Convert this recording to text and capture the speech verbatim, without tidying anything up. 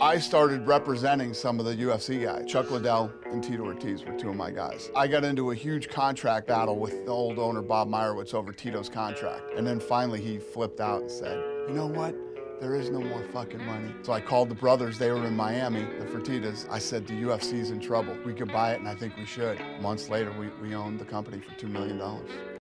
I started representing some of the U F C guys. Chuck Liddell and Tito Ortiz were two of my guys. I got into a huge contract battle with the old owner, Bob Meyerowitz, over Tito's contract. And then finally he flipped out and said, you know what? There is no more fucking money. So I called the brothers, they were in Miami, the Fertittas. I said, the U F C's in trouble. We could buy it and I think we should. Months later, we, we owned the company for two million dollars.